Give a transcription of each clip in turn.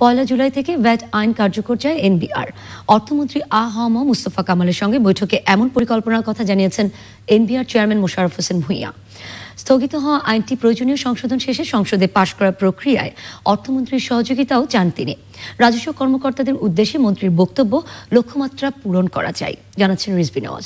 1 জুলাই থেকে ভ্যাট আইন কার্যকর চায় এনবিআর। অর্থমন্ত্রী আ.হ.ম মুস্তফা কামালের সঙ্গে বৈঠকে এমন পরিকল্পনার কথা জানিয়েছেন এনবিআর চেয়ারম্যান মোশাররফ হোসেন ভূঁইয়া। স্থগিত হওয়া আইনটি প্রয়োজনীয় সংশোধন শেষে সংসদে পাশ করার প্রক্রিয়ায় অর্থমন্ত্রীর সহযোগিতাও চান তিনি। রাজস্ব কর্মকর্তাদের উদ্দেশ্যে মন্ত্রীর বক্তব্য, লক্ষ্যমাত্রা পূরণ করা যায়, জানাচ্ছেন রিজভী নওয়াজ।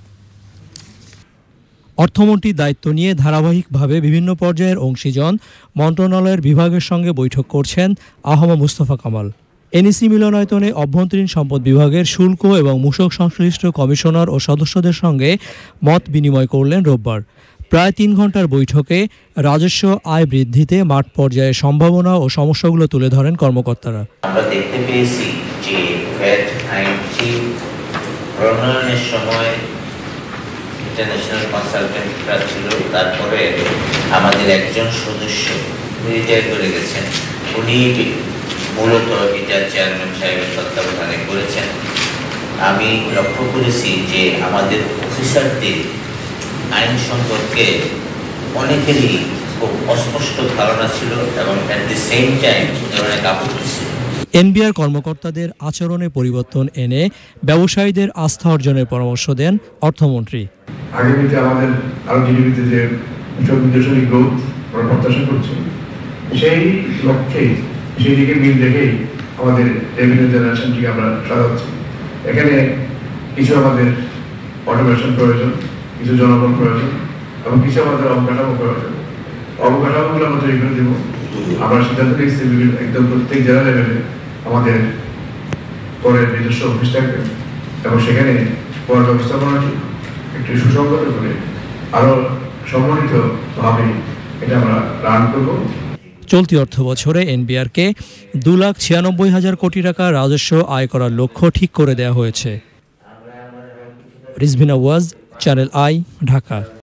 অর্থমন্ত্রীর দায়িত্ব নিয়ে ধারাবাহিকভাবে বিভিন্ন পর্যায়ের অংশীজন মন্ত্রণালয়ের বিভাগের সঙ্গে বৈঠক করছেন আ.হ.ম মুস্তফা কামাল। এনইসি মিলনায়তনে অভ্যন্তরীণ সম্পদ বিভাগের শুল্ক এবং মূসক সংশ্লিষ্ট কমিশনার ও সদস্যদের সঙ্গে মত বিনিময় করলেন রোববার। প্রায় 3 ঘন্টার বৈঠকে রাজস্ব আয় বৃদ্ধিতে মাঠ পর্যায়ে সম্ভাবনা ও সমস্যাগুলো তুলে ধরেন কর্মকর্তারা। আমরা দেখতে পেয়েছি যে ভ্যাট আইনটি প্রণয়নের সময় ইন্টারন্যাশনাল কনসালটেন্টরা ছিল, তারপরে আমাদের একজন সদস্য রিটায়ার করে গেছেন, উনি মূলত এটা চেয়ারম্যান সাহেবের তত্ত্বাবধানে করেছেন। আমি লক্ষ্য করেছি যে আমাদের অফিসারদের আইন সম্পর্কে অনেকেরই খুব অস্পষ্ট ধারণা ছিল এবং অ্যাট দি সেম টাইম অনেক আপত্তি ছিল। এনবিআর কর্মকর্তাদের আচরণে পরিবর্তন এনে ব্যবসায়ীদের আস্থা অর্জনের পরামর্শ দেন অর্থমন্ত্রী। আগামীতে আমাদের আরো জিডিপিতে যে নির্দেশনী গ্রোথ আমরা প্রত্যাশা করছি, সেই লক্ষ্যে সেই দিকে মিল রেখেই আমাদের রেভিনিউ জেনারেশনটিকে আমরা সাজাচ্ছি। এখানে কিছু আমাদের অটোমেশন প্রয়োজন, কিছু জনগণ প্রয়োজন এবং কিছু আমাদের অবকাঠামো প্রয়োজন। অবকাঠামোগুলো আমরা তৈরি করে দেব। আমরা সিদ্ধান্ত নিচ্ছি একদম প্রত্যেক জেলা লেভেলে আমাদের করের নিজস্ব অফিস থাকবে এবং সেখানে কর ব্যবস্থাপনাটি একটু সুসংগত করে আরো সম্মানিতভাবে এটা আমরা রান করব। চলতি অর্থ বছরে এনবিআরকে 2,96,000 কোটি টাকা রাজস্ব আয় করার লক্ষ্য ঠিক করে দেওয়া হয়েছে। Rizvi Nawaz, Channel i, Dhaka.